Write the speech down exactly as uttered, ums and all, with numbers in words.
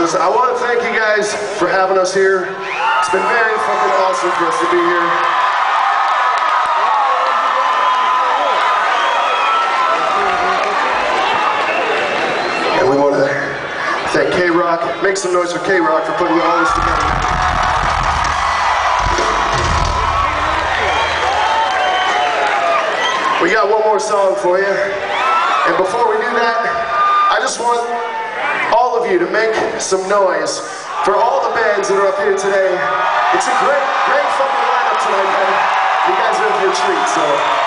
just, I want to thank you guys for having us here. It's been very fucking awesome for us to be here. And we want to thank Kroq. Make some noise for Kroq for putting all this together. We got one more song for you. And before we do that, I just want all of you to make some noise for all the bands that are up here today. It's a great, great fucking lineup tonight, man. You guys are in for a treat, so.